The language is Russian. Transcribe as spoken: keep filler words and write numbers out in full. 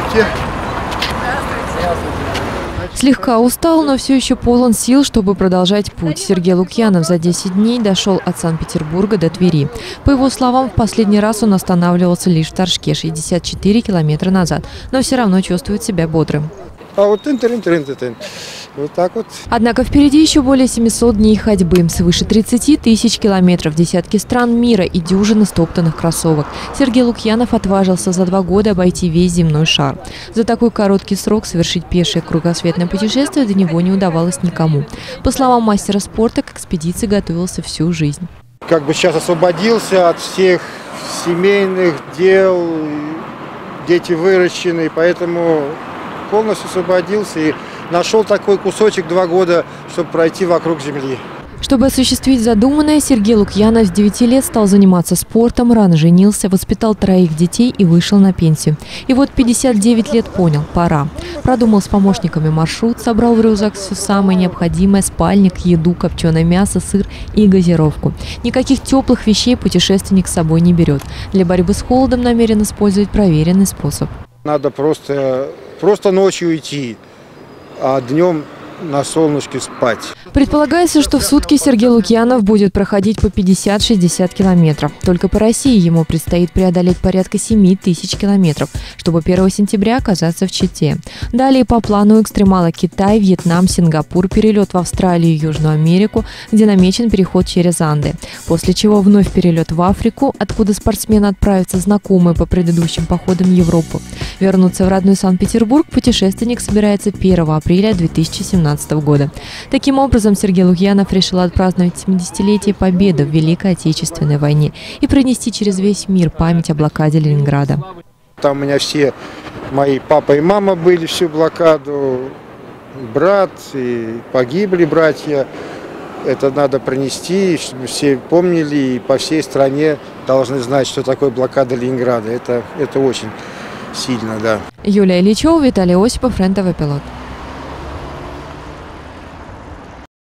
Здравствуйте. Слегка устал, но все еще полон сил, чтобы продолжать путь. Сергей Лукьянов за десять дней дошел от Санкт-Петербурга до Твери. По его словам, в последний раз он останавливался лишь в Торжке шестьдесят четыре километра назад, но все равно чувствует себя бодрым. А вот тын-тын-тын-тын. Вот так вот. Однако впереди еще более семисот дней ходьбы, свыше тридцати тысяч километров, десятки стран мира и дюжины стоптанных кроссовок. Сергей Лукьянов отважился за два года обойти весь земной шар. За такой короткий срок совершить пешее кругосветное путешествие до него не удавалось никому. По словам мастера спорта, к экспедиции готовился всю жизнь. Как бы сейчас освободился от всех семейных дел, дети выращены, поэтому полностью освободился и нашел такой кусочек два года, чтобы пройти вокруг Земли. Чтобы осуществить задуманное, Сергей Лукьянов с девяти лет стал заниматься спортом, рано женился, воспитал троих детей и вышел на пенсию. И вот пятьдесят девять лет понял – пора. Продумал с помощниками маршрут, собрал в рюкзак все самое необходимое – спальник, еду, копченое мясо, сыр и газировку. Никаких теплых вещей путешественник с собой не берет. Для борьбы с холодом намерен использовать проверенный способ. Надо просто, просто ночью идти, а днем на солнышке спать. Предполагается, что в сутки Сергей Лукьянов будет проходить по пятьдесят-шестьдесят километров. Только по России ему предстоит преодолеть порядка семи тысяч километров, чтобы первого сентября оказаться в Чите. Далее по плану экстремала Китай, Вьетнам, Сингапур, перелет в Австралию и Южную Америку, где намечен переход через Анды. После чего вновь перелет в Африку, откуда спортсмен отправится знакомый по предыдущим походам в Европу. Вернуться в родной Санкт-Петербург путешественник собирается первого апреля две тысячи семнадцатого года. Таким образом, Сергей Лукьянов решил отпраздновать семидесятилетие Победы в Великой Отечественной войне и пронести через весь мир память о блокаде Ленинграда. Там у меня все мои папа и мама были всю блокаду, брат, и погибли братья. Это надо пронести, чтобы все помнили, и по всей стране должны знать, что такое блокада Ленинграда. Это, это очень сильно, да. Юлия Ильичева, Виталий Осипов, РЕН-ТВ Пилот.